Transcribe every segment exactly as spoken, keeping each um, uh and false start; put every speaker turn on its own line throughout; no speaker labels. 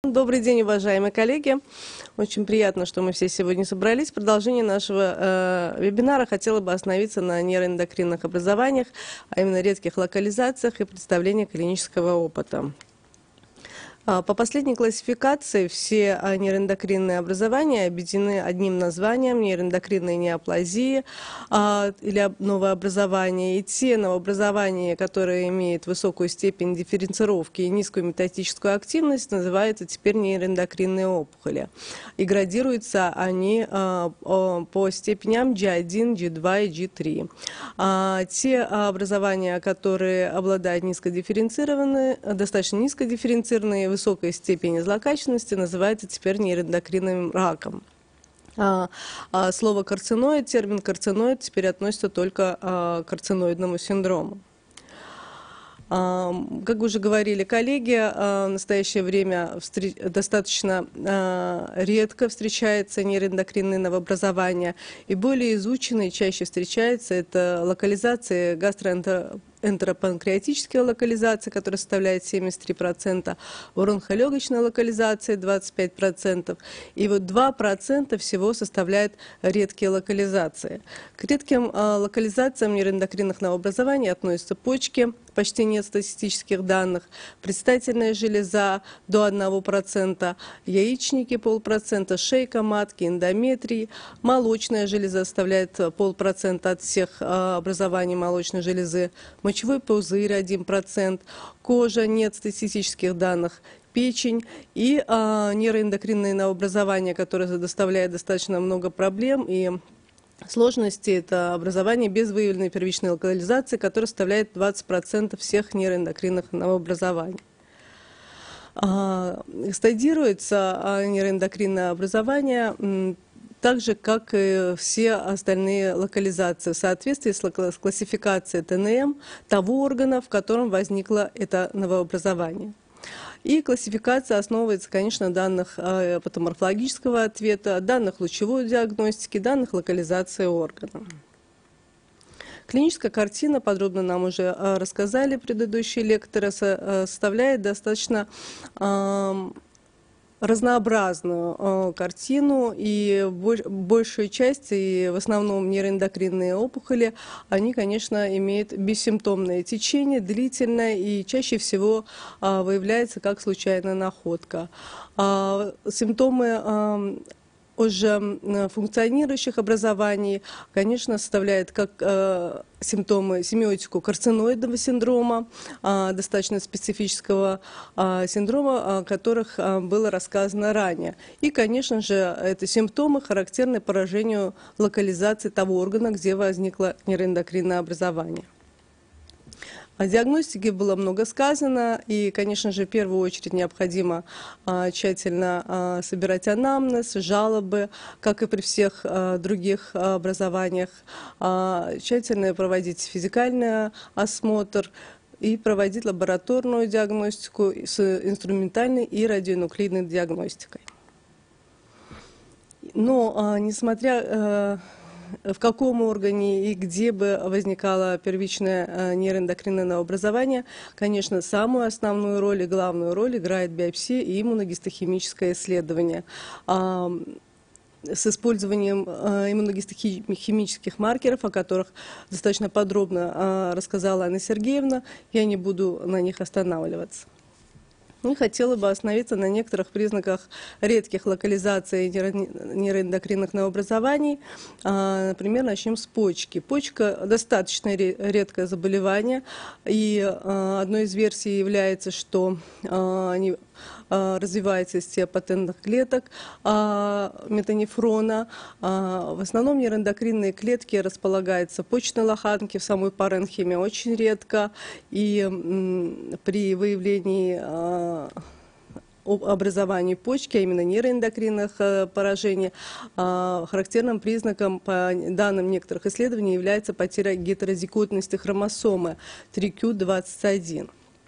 Добрый день, уважаемые коллеги. Очень приятно, что мы все сегодня собрались. В продолжении нашего э, вебинара хотела бы остановиться на нейроэндокринных образованиях, а именно редких локализациях и представлении клинического опыта. По последней классификации все нейроэндокринные образования объединены одним названием — нейроэндокринные неоплазии или новообразования. И те новообразования, которые имеют высокую степень дифференцировки и низкую метастатическую активность, называются теперь нейроэндокринные опухоли. И градируются они по степеням джи один, джи два и джи три. Те образования, которые обладают низкодифференцированные, достаточно низкодифференцированные, высокой степени злокачественности, называется теперь нейроэндокринным раком. А, а слово карциноид, термин карциноид теперь относится только а, к карциноидному синдрому. А, как уже говорили коллеги, а, в настоящее время встреч, достаточно а, редко встречается нейроэндокринные новообразования, и более изученные чаще встречается это локализация гастроэнтерологии, энтеропанкреатические локализации, которые составляют семьдесят три процента, бронхолегочная локализация двадцать пять процентов, и вот два процента всего составляют редкие локализации. К редким а, локализациям нейроэндокринных новообразований относятся почки, почти нет статистических данных, предстательная железа до одного процента, яичники полпроцента, шейка матки, эндометрий, молочная железа составляет полпроцента от всех а, образований молочной железы, мочевой пузырь один процент, кожа, нет статистических данных, печень и а, нейроэндокринные новообразования, которые доставляют достаточно много проблем и сложности. Это образование без выявленной первичной локализации, которое составляет двадцать процентов всех нейроэндокринных новообразований. А, стадируется а, нейроэндокринное образование так же, как и все остальные локализации, в соответствии с классификацией Т Н М того органа, в котором возникло это новообразование. И классификация основывается, конечно, на данных патоморфологического ответа, данных лучевой диагностики, данных локализации органа. Клиническая картина, подробно нам уже рассказали предыдущие лекторы, составляет достаточно разнообразную э, картину, и большую часть, и в основном нейроэндокринные опухоли, они, конечно, имеют бессимптомное течение, длительное, и чаще всего э, выявляется как случайная находка. Э, симптомы э, уже функционирующих образований, конечно, составляет как э, симптомы семиотику карциноидного синдрома, э, достаточно специфического э, синдрома, о которых э, было рассказано ранее. И, конечно же, это симптомы, характерны поражению локализации того органа, где возникло нейроэндокринное образование. О диагностике было много сказано, и, конечно же, в первую очередь необходимо а, тщательно а, собирать анамнез, жалобы, как и при всех а, других а, образованиях, а, тщательно проводить физикальный осмотр и проводить лабораторную диагностику с инструментальной и радионуклидной диагностикой. Но, а, несмотря а, в каком органе и где бы возникало первичное нейроэндокринное новообразование, конечно, самую основную роль и главную роль играет биопсия и иммуногистохимическое исследование. С использованием иммуногистохимических маркеров, о которых достаточно подробно рассказала Анна Сергеевна, я не буду на них останавливаться. И хотела бы остановиться на некоторых признаках редких локализаций нейроэндокринных новообразований. Например, начнем с почки. Почка – достаточно редкое заболевание, и одной из версий является, что они развивается из стеопатентных клеток метанефрона. В основном нейроэндокринные клетки располагаются в почечной лоханке, в самой паренхиме очень редко. И при выявлении образованию почки, а именно нейроэндокринных поражений, характерным признаком, по данным некоторых исследований, является потеря гетерозиготности хромосомы три q двадцать один.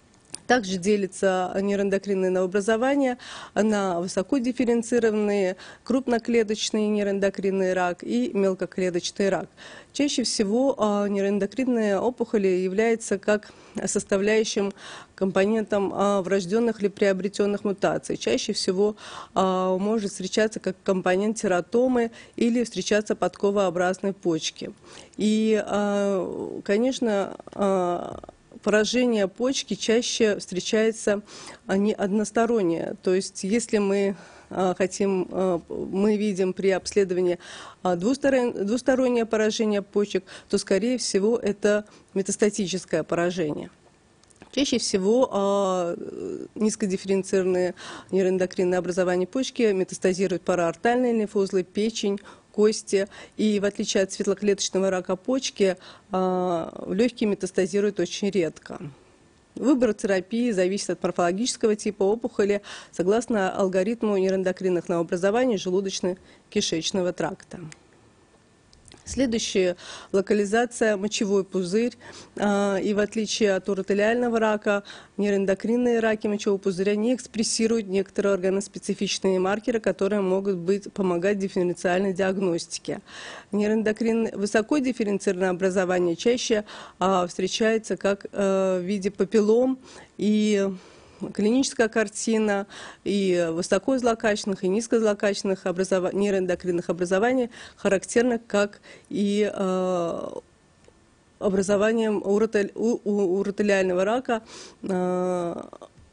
Также делятся нейроэндокринные новообразования на высокодифференцированные, крупноклеточный нейроэндокринный рак и мелкоклеточный рак. Чаще всего нейроэндокринные опухоли являются как составляющим компонентом врожденных или приобретенных мутаций. Чаще всего может встречаться как компонент тератомы или встречаться подковообразной почки. И, конечно, поражение почки чаще встречается не одностороннее. То есть, если мы хотим, мы видим при обследовании двустороннее поражение почек, то, скорее всего, это метастатическое поражение. Чаще всего низкодифференцированные нейроэндокринные образования почки метастазируют параортальные лимфоузлы, печень, кости, и в отличие от светлоклеточного рака почки, легкие метастазируют очень редко. Выбор терапии зависит от морфологического типа опухоли согласно алгоритму нейроэндокринных новообразований желудочно-кишечного тракта. Следующая локализация – мочевой пузырь. И в отличие от уротелиального рака, нейроэндокринные раки мочевого пузыря не экспрессируют некоторые органоспецифичные маркеры, которые могут быть, помогать дифференциальной диагностике. Нейроэндокринное высокодифференцированное образование чаще встречается как в виде папиллом и клиническая картина и высокозлокачественных, и низкозлокачественных образов... нейроэндокринных образований характерна как и э, образованием уротель... у, у уротелиального рака э,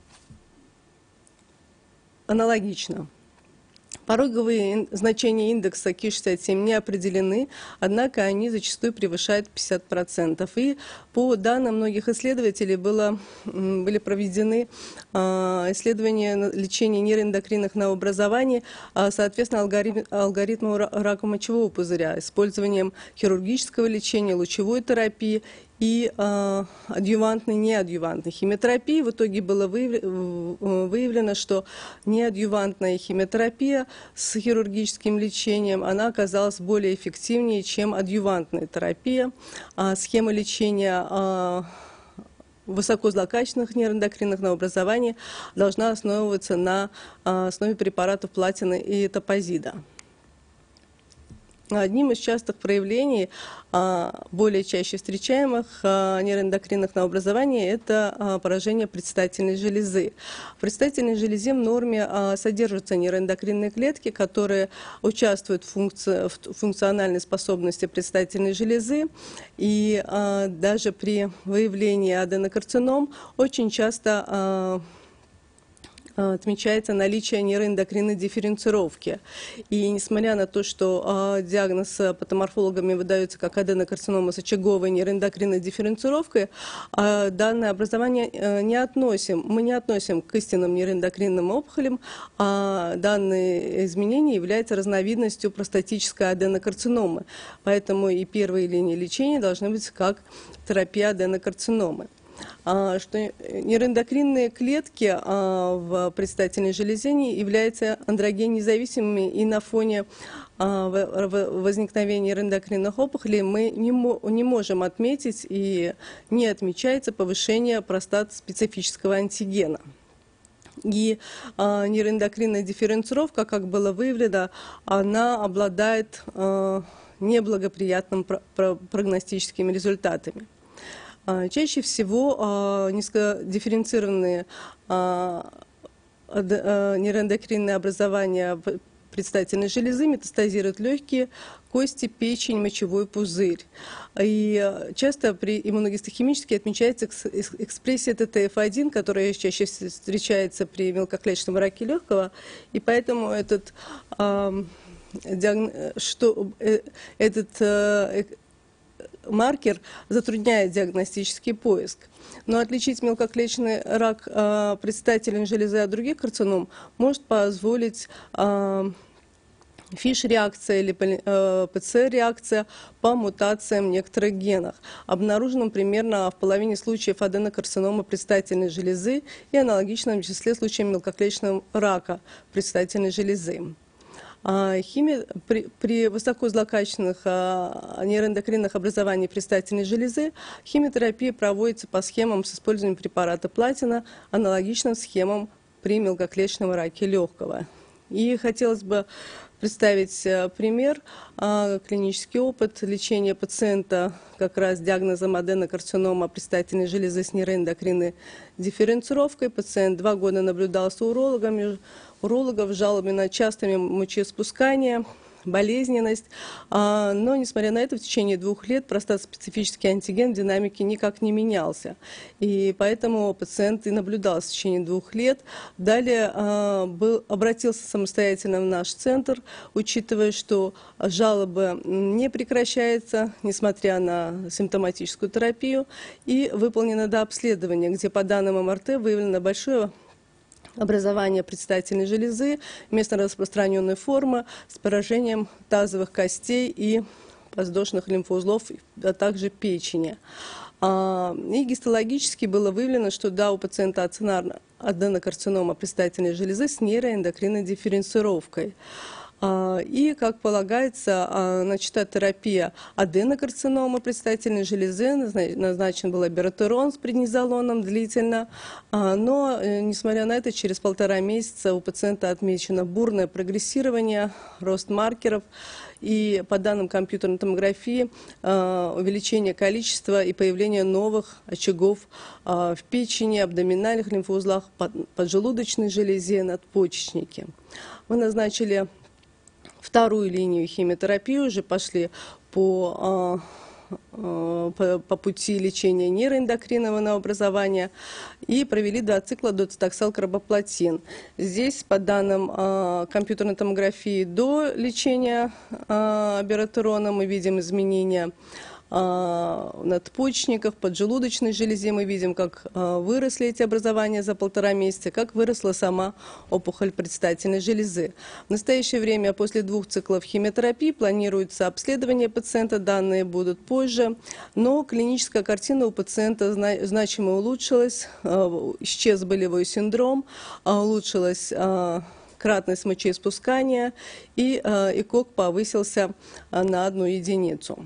аналогично. Пороговые значения индекса ки шестьдесят семь не определены, однако они зачастую превышают пятьдесят процентов. И по данным многих исследователей было, были проведены исследования лечения нейроэндокринных новообразований, соответственно, алгоритм, алгоритму рака мочевого пузыря, использованием хирургического лечения, лучевой терапии и э, адъювантной, неадъювантной химиотерапии. В итоге было выявлено, что неадъювантная химиотерапия с хирургическим лечением, она оказалась более эффективнее, чем адъювантная терапия. А схема лечения э, высокозлокачественных нейроэндокринных новообразований должна основываться на э, основе препаратов платины и топазида. Одним из частых проявлений, более чаще встречаемых нейроэндокринных новообразований, это поражение предстательной железы. В предстательной железе в норме содержатся нейроэндокринные клетки, которые участвуют в, функции, в функциональной способности предстательной железы. И даже при выявлении аденокарцином очень часто отмечается наличие нейроэндокринной дифференцировки. И несмотря на то, что э, диагноз патоморфологами выдается как аденокарцинома с очаговой нейроэндокринной дифференцировкой, э, данное образование э, не относим, мы не относим к истинным нейроэндокринным опухолям, а данные изменения являются разновидностью простатической аденокарциномы. Поэтому и первые линии лечения должны быть как терапия аденокарциномы. Что нейроэндокринные клетки в предстательной железе являются андроген-независимыми, и на фоне возникновения нейроэндокринных опухолей мы не можем отметить и не отмечается повышение простат-специфического антигена. И э, нейроэндокринная дифференцировка, как было выявлено, она обладает э, неблагоприятными про про прогностическими результатами. Чаще всего низкодифференцированные нейроэндокринные образования предстательной железы метастазируют легкие, кости, печень, мочевой пузырь. И часто при иммуногистохимически отмечается экспрессия тэ тэ эф один, которая чаще встречается при мелкоклеточном раке легкого, и поэтому этот, что, этот маркер затрудняет диагностический поиск. Но отличить мелкоклеточный рак э, предстательной железы от других карцином может позволить э, фиш-реакция или э, пэ цэ эр-реакция по мутациям некоторых генов, обнаруженным примерно в половине случаев аденокарцинома предстательной железы и аналогичном числе случаев мелкоклеточного рака предстательной железы. А, химия, при, при высокозлокачественных а, нейроэндокринных образованиях предстательной железы химиотерапия проводится по схемам с использованием препарата платина, аналогичным схемам при мелкоклеточном раке легкого. И хотелось бы представить пример, клинический опыт лечения пациента как раз с диагнозом аденокарцинома предстательной железы с нейроэндокринной дифференцировкой. Пациент два года наблюдался у урологами, урологов с жалобами на частыми мочеиспускания, болезненность, но, несмотря на это, в течение двух лет простат-специфический антиген в динамике никак не менялся. И поэтому пациент и наблюдался в течение двух лет. Далее был, обратился самостоятельно в наш центр, учитывая, что жалобы не прекращаются, несмотря на симптоматическую терапию, и выполнено дообследование, где по данным эм эр тэ выявлено большое образование предстательной железы, местно распространенной формы с поражением тазовых костей и подвздошных лимфоузлов, а также печени. И гистологически было выявлено, что да, у пациента ацинарная аденокарцинома предстательной железы с нейроэндокринной дифференцировкой. И, как полагается, начата терапия аденокарциномы предстательной железы, назначен был абиратерон с преднизолоном длительно, но, несмотря на это, через полтора месяца у пациента отмечено бурное прогрессирование, рост маркеров, и по данным компьютерной томографии увеличение количества и появление новых очагов в печени, абдоминальных лимфоузлах, поджелудочной железе, надпочечнике. Мы назначили вторую линию химиотерапии, уже пошли по, по, по пути лечения нейроэндокринного новообразования и провели два цикла доцитоксел-карбоплатин. Здесь, по данным компьютерной томографии, до лечения абиратерона мы видим изменения надпочечников, поджелудочной железе. Мы видим, как выросли эти образования за полтора месяца, как выросла сама опухоль предстательной железы. В настоящее время после двух циклов химиотерапии планируется обследование пациента, данные будут позже, но клиническая картина у пациента значимо улучшилась, исчез болевой синдром, улучшилась кратность мочеиспускания и ЭКОГ повысился на одну единицу.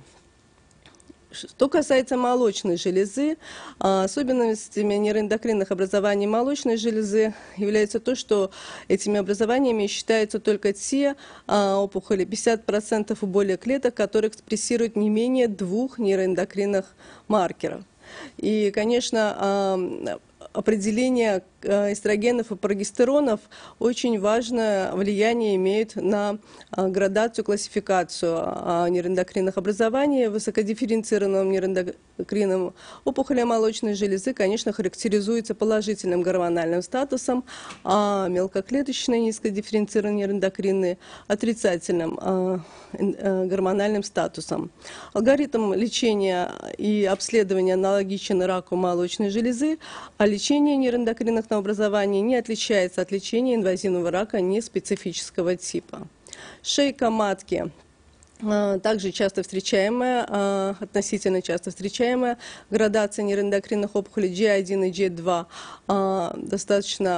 Что касается молочной железы, особенностями нейроэндокринных образований молочной железы является то, что этими образованиями считаются только те опухоли, пятьдесят процентов и более клеток, которые экспрессируют не менее двух нейроэндокринных маркеров. И, конечно, определение эстрогенов и прогестеронов очень важное влияние имеет на градацию, классификацию нейроэндокринных образований. Высокодифференцированным нейроэндокринным опухолям молочной железы, конечно, характеризуется положительным гормональным статусом, а мелкоклеточные низкодифференцированные нейроэндокринные отрицательным гормональным статусом. Алгоритм лечения и обследования аналогичен раку молочной железы, а лечение нейроэндокринных новообразований не отличается от лечения инвазивного рака неспецифического типа. Шейка матки также часто встречаемая, относительно часто встречаемая градация нейроэндокринных опухолей джей один и джей два достаточно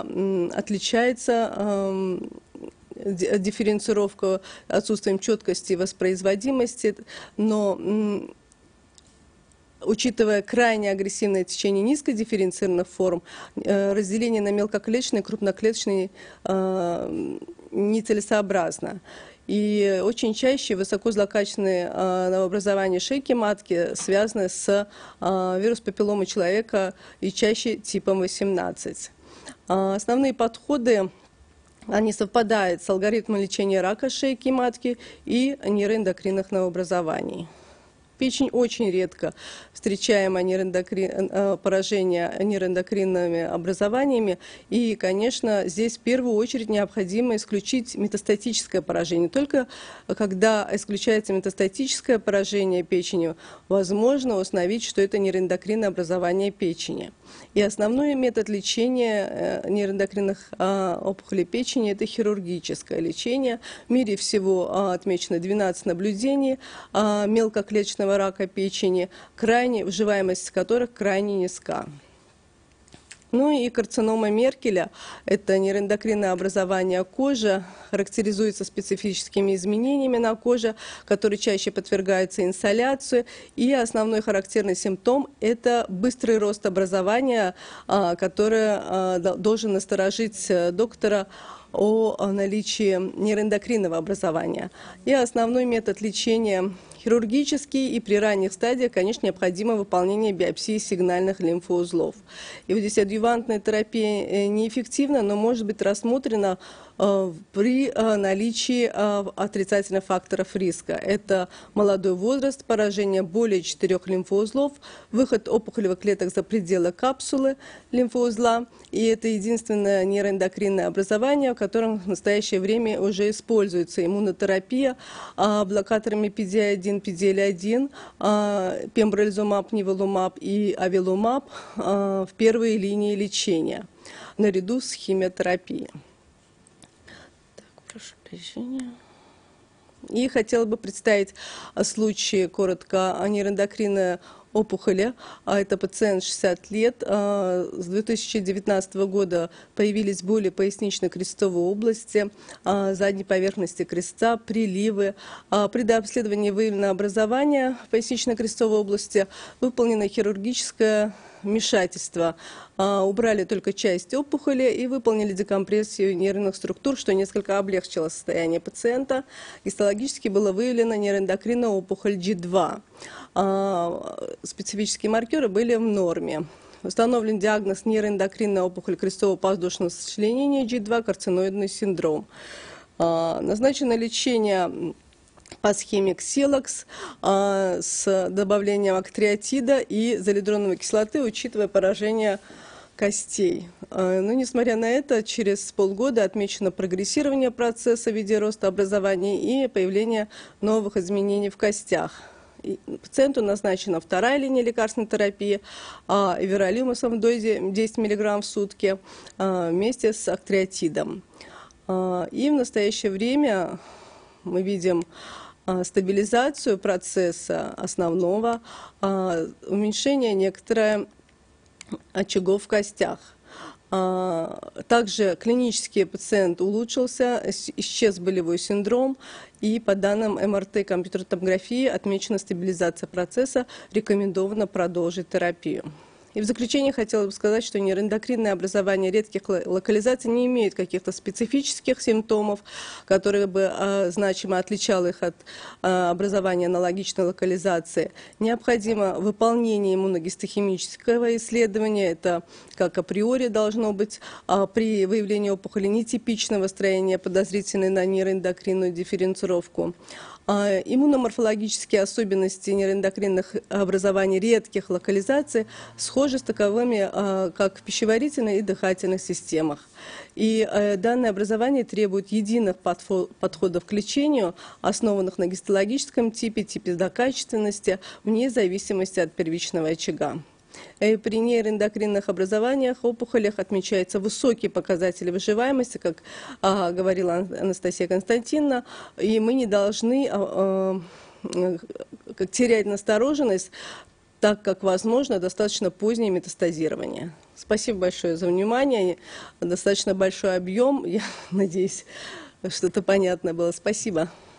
отличается, дифференцировка отсутствием четкости и воспроизводимости, но учитывая крайне агрессивное течение низкодифференцированных форм, разделение на мелкоклеточные и крупноклеточные нецелесообразно. И очень чаще высокозлокачественные новообразования шейки матки связаны с вирус-папилломой человека и чаще типом восемнадцать. Основные подходы, они совпадают с алгоритмом лечения рака шейки матки и нейроэндокринных новообразований. Печень очень редко встречаемое нейроэндокрин, поражение нейроэндокринными образованиями. И, конечно, здесь в первую очередь необходимо исключить метастатическое поражение. Только когда исключается метастатическое поражение печени, возможно установить, что это нейроэндокринное образование печени. И основной метод лечения нейроэндокринных опухолей печени – это хирургическое лечение. В мире всего отмечено двенадцать наблюдений мелкоклеточного рака печени, крайне, выживаемость которых крайне низка. Ну и карцинома Меркеля – это нейроэндокринное образование кожи, характеризуется специфическими изменениями на коже, которые чаще подвергаются инсоляции. И основной характерный симптом – это быстрый рост образования, который должен насторожить доктора о наличии нейроэндокринного образования. И основной метод лечения хирургический, и при ранних стадиях, конечно, необходимо выполнение биопсии сигнальных лимфоузлов. И вот здесь адъювантная терапия неэффективна, но может быть рассмотрена при наличии отрицательных факторов риска. Это молодой возраст, поражение более четырех лимфоузлов, выход опухолевых клеток за пределы капсулы лимфоузла. И это единственное нейроэндокринное образование, в котором в настоящее время уже используется иммунотерапия блокаторами пи ди один, пи ди эл один, пембролизумаб, ниволумаб и авилумаб в первой линии лечения, наряду с химиотерапией. Прошу прощения. И хотела бы представить случай коротко о нейроэндокринной опухоли. Это пациент шестьдесят лет. С две тысячи девятнадцатого года появились боли пояснично-крестцовой области, задней поверхности крестца, приливы. При дообследовании выявлено образование в пояснично-крестцовой области, выполнено хирургическое вмешательство. Убрали только часть опухоли и выполнили декомпрессию нервных структур, что несколько облегчило состояние пациента. Гистологически было выявлено нейроэндокринная опухоль джи два. Специфические маркеры были в норме. Установлен диагноз нейроэндокринная опухоль крестцово-подвздошного сочленения джи два, карциноидный синдром. Назначено лечение по схеме Ксилокс с добавлением актриотида и залидроновой кислоты, учитывая поражение костей. Но, несмотря на это, через полгода отмечено прогрессирование процесса в виде роста образования и появление новых изменений в костях. И пациенту назначена вторая линия лекарственной терапии, эверолимусом в дозе десять миллиграмм в сутки вместе с актриотидом. И в настоящее время мы видим стабилизацию процесса основного, уменьшение некоторых очагов в костях. Также клинически пациент улучшился, исчез болевой синдром, и по данным эм эр тэ и компьютерной томографии отмечена стабилизация процесса, рекомендовано продолжить терапию. И в заключение хотела бы сказать, что нейроэндокринное образование редких локализаций не имеет каких-то специфических симптомов, которые бы а, значимо отличало их от а, образования аналогичной локализации. Необходимо выполнение иммуногистохимического исследования, это как априори должно быть а, при выявлении опухоли нетипичного строения, подозрительной на нейроэндокринную дифференцировку. Иммуноморфологические особенности нейроэндокринных образований редких локализаций схожи с таковыми как в пищеварительной и дыхательных системах. И данное образование требует единых подходов к лечению, основанных на гистологическом типе, типе злокачественности, вне зависимости от первичного очага. И при нейроэндокринных образованиях, опухолях отмечаются высокие показатели выживаемости, как а, говорила Анастасия Константиновна, и мы не должны а, а, терять настороженность, так как возможно достаточно позднее метастазирование. Спасибо большое за внимание, достаточно большой объем, я надеюсь, что-то понятно было. Спасибо.